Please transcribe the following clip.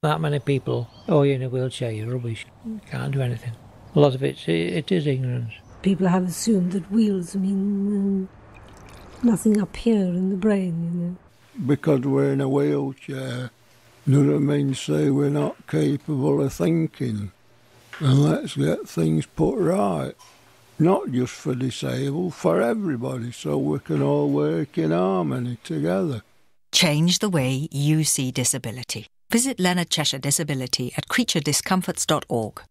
That many people, oh, you're in a wheelchair, you're rubbish, you can't do anything. A lot of it is ignorance. People have assumed that wheels mean nothing up here in the brain, you know. Because we're in a wheelchair, doesn't mean say we're not capable of thinking. And let's get things put right. Not just for disabled, for everybody, so we can all work in harmony together. Change the way you see disability. Visit Leonard Cheshire Disability at creaturediscomforts.org.